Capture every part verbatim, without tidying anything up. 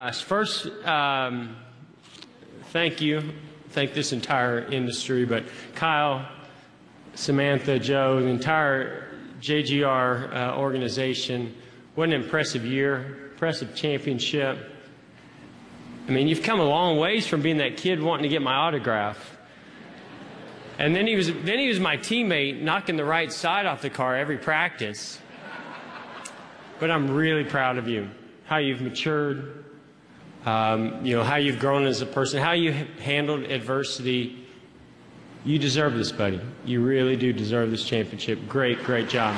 First, um, thank you. Thank this entire industry, but Kyle, Samantha, Joe, the entire J G R uh, organization. What an impressive year, impressive championship. I mean, you've come a long ways from being that kid wanting to get my autograph. And then he was, then he was my teammate knocking the right side off the car every practice. But I'm really proud of you, how you've matured, um, you know, how you've grown as a person, how you handled adversity. You deserve this, buddy. You really do deserve this championship. Great, great job.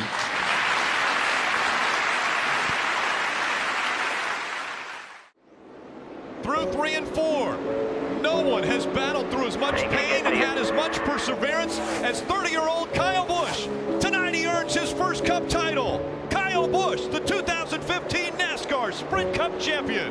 Through three and four, no one has battled through as much pain and had as much perseverance as thirty-year-old Kyle Busch. Tonight he earns his first Cup title. Kyle Busch, the two thousand fifteen NASCAR Sprint Cup champion.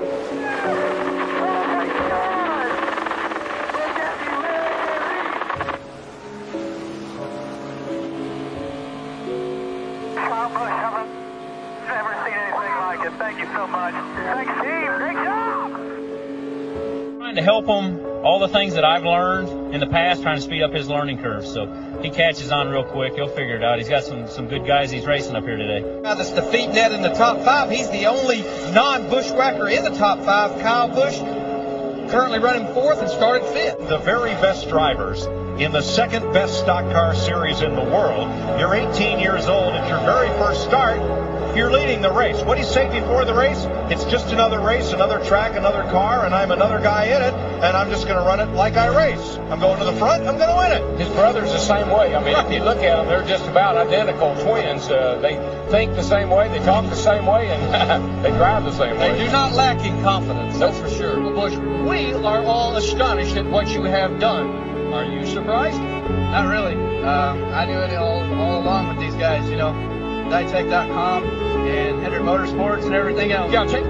Kyle Busch, haven't never seen anything like it. Thank you so much. Thanks, team. Great job. Trying to help him, all the things that I've learned in the past, trying to speed up his learning curve. So he catches on real quick. He'll figure it out. He's got some, some good guys he's racing up here today. Now this defeat net in the top five. He's the only non-bushwhacker in the top five. Kyle Busch currently running fourth and started fifth. The very best drivers in the second best stock car series in the world. You're eighteen years old. It's your very first start. You're leading the race. What do you say before the race? It's just another race, another track, another car, and I'm another guy in it, and I'm just going to run it like I race. I'm going to the front, I'm going to win it. His brother's the same way. I mean, if you look at them, they're just about identical twins. Uh, they think the same way, they talk the same way, and they drive the same way. They do not lack in confidence, that's for sure. Busch, we are all astonished at what you have done. Are you surprised? Not really. Um, I knew it all, all along with these guys, you know. Ditech dot com and Hendrick Motorsports and everything else. Yeah, check.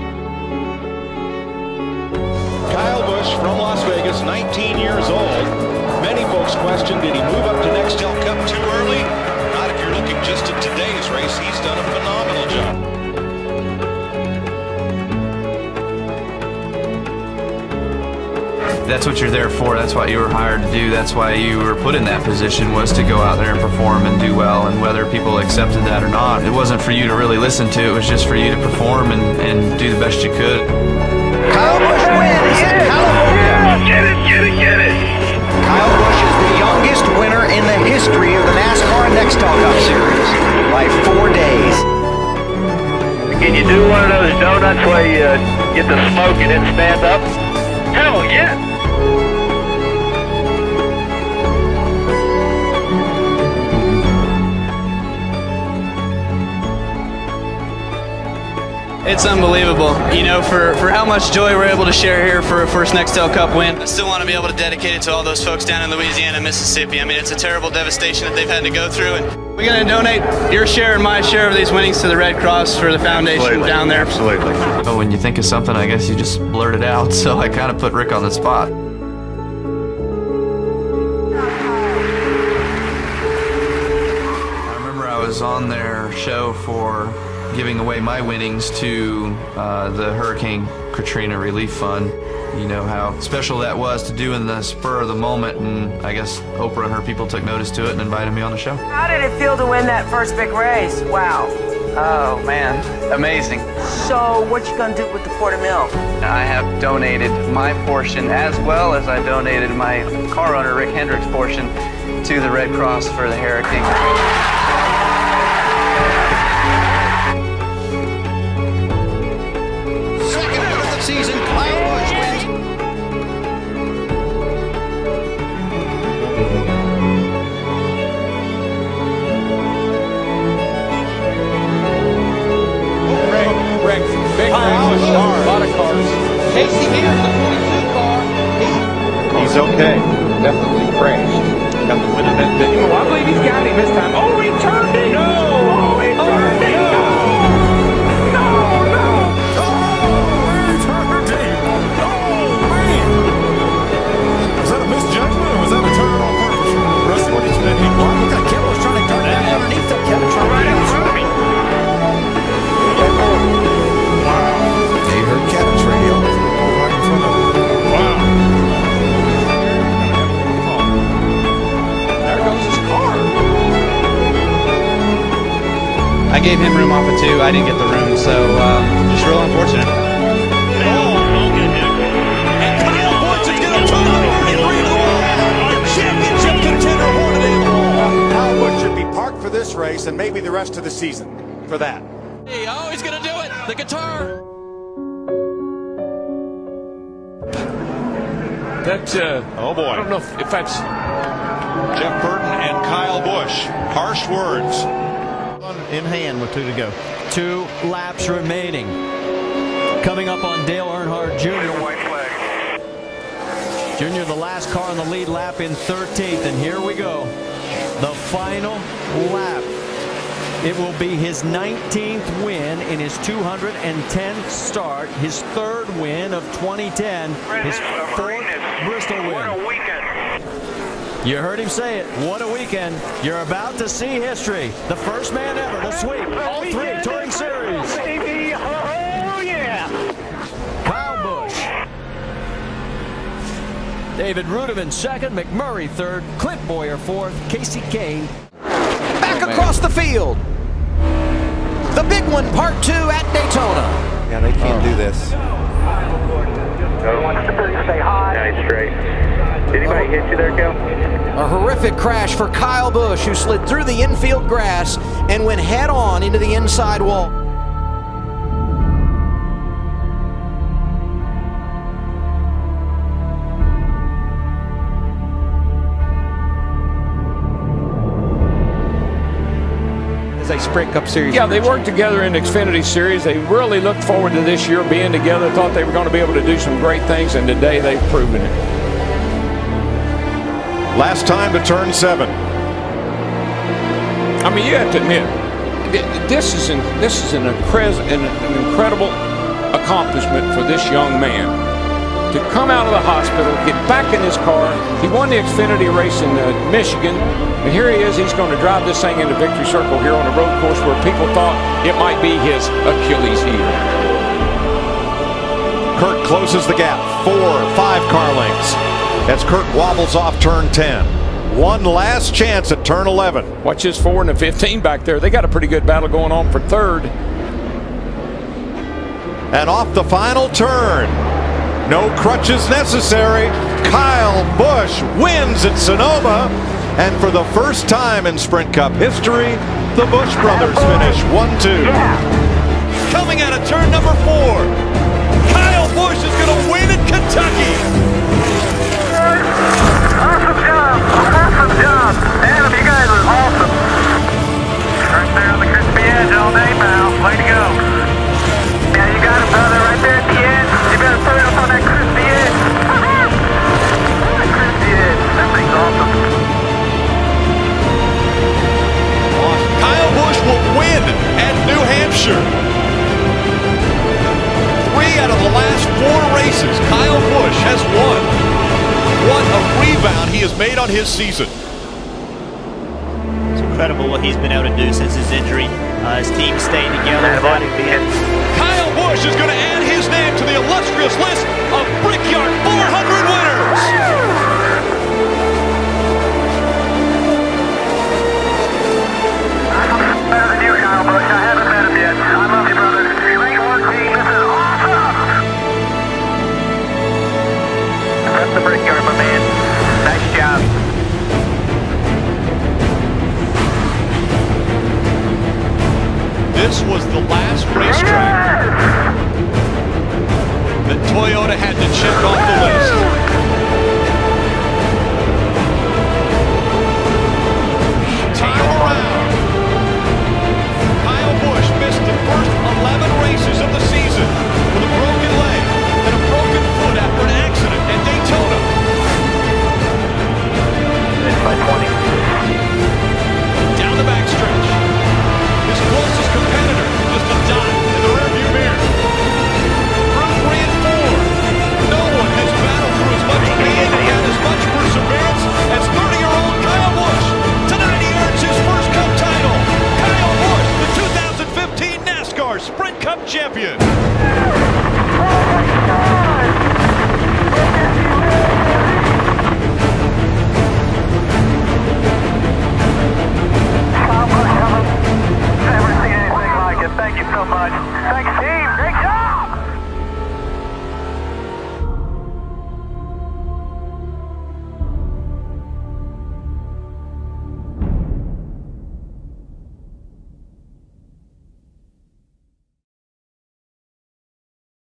Kyle Busch from Las Vegas, nineteen years old. Many folks question, did he move up to Nextel Cup too early? Not if you're looking just at today's race. He's done a phenomenal job. That's what you're there for. That's what you were hired to do. That's why you were put in that position, was to go out there and perform and do well. And whether people accepted that or not, it wasn't for you to really listen to. It was just for you to perform and, and do the best you could. Kyle Busch wins in California. Get it, get it, get it. Kyle Busch is the youngest winner in the history of the NASCAR Nextel Cup Series by four days. Can you do one of those donuts where you uh, get the smoke and then stand up? Hell yeah! It's unbelievable, you know, for, for how much joy we're able to share here for a first Nextel Cup win. I still want to be able to dedicate it to all those folks down in Louisiana and Mississippi. I mean, it's a terrible devastation that they've had to go through, and we're going to donate your share and my share of these winnings to the Red Cross for the foundation Absolutely. down there. Absolutely. But when you think of something, I guess you just blurt it out. So I kind of put Rick on the spot. I remember I was on their show for giving away my winnings to uh, the Hurricane Katrina Relief Fund. You know how special that was to do in the spur of the moment, and I guess Oprah and her people took notice to it and invited me on the show. How did it feel to win that first big race? Wow. Oh man, amazing. So what you gonna do with the quarter mil? I have donated my portion, as well as I donated my car owner Rick Hendrick's portion, to the Red Cross for the hurricane. Season, Kyle Busch wins. Rick, Rick, big race, a lot of cars. Casey here, the twenty-two car. He's, He's okay. Definitely crashed. Got the win in that video. Oh, I believe he's got him this time. Oh, he turned it! No! Oh, he turned it! No! No, no! They heard Kevin's radio. gave him room off of two. I didn't get the room, so um, just real unfortunate. And Kyle Busch is going to turn the forty-three to the wall. Our championship contender Hornet in the wall. Kyle Busch should be parked for this race and maybe the rest of the season for that. Oh, he's going to do it. The guitar. That, uh, oh boy. I don't know if, if that's Jeff Burton and Kyle Busch. Harsh words. In hand with two to go. Two laps remaining. Coming up on Dale Earnhardt Junior White flag. Junior, the last car on the lead lap in thirteenth, and here we go. The final lap. It will be his nineteenth win in his two hundred tenth start, his third win of twenty ten, his fourth Bristol win. What a weekend. You heard him say it. What a weekend. You're about to see history. The first man ever to sweep all three Touring Series. Oh, yeah. Kyle Busch. David Rudiman second, McMurray third, Clint Boyer fourth, Casey Kane. Back across the field. The big one, part two at Daytona. Yeah, they can't do this. Stay high. Nice straight. Did anybody hit you there, Kel? A horrific crash for Kyle Busch, who slid through the infield grass and went head on into the inside wall. A Sprint Cup Series. Yeah, they worked together in the Xfinity Series. They really looked forward to this year being together, thought they were going to be able to do some great things, and today they've proven it. Last time to turn seven. I mean, you have to admit, this is an, this is an, an incredible accomplishment for this young man. To come out of the hospital, get back in his car. He won the Xfinity race in uh, Michigan, and here he is. He's going to drive this thing into victory circle here on a road course where people thought it might be his Achilles heel. Kurt closes the gap, four, five car lengths. As Kurt wobbles off turn ten. One last chance at turn eleven. Watch his four and the fifteen back there. They got a pretty good battle going on for third. And off the final turn. No crutches necessary. Kyle Busch wins at Sonoma. And for the first time in Sprint Cup history, the Busch brothers finish one two. Coming out of turn number four, Kyle Busch is going to win at Kentucky. Awesome job. Awesome job. Adam, you guys are awesome. Right there on the crispy edge all day, pal. Way to go. Yeah, you got it, brother, right there at the end. You better put it up on that crispy edge. That crispy edge. That thing's awesome. Kyle Busch will win at New Hampshire. Three out of the last four races, Kyle Busch has won. What a rebound he has made on his season. It's incredible what he's been able to do since his injury. Uh, his team stayed together. Kyle Busch is going to add his name to the illustrious